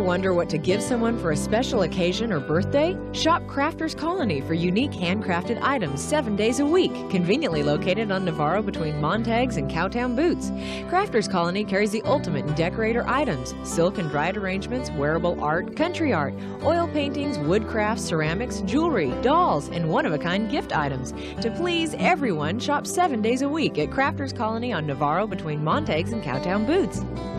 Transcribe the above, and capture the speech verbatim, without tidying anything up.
wonder what to give someone for a special occasion or birthday? Shop Crafters Colony for unique handcrafted items seven days a week, conveniently located on Navarro between Montagues and Cowtown Boots. Crafters Colony carries the ultimate in decorator items: silk and dried arrangements, wearable art, country art, oil paintings, wood crafts, ceramics, jewelry, dolls, and one-of-a-kind gift items. To please everyone, shop seven days a week at Crafters Colony on Navarro between Montagues and Cowtown Boots.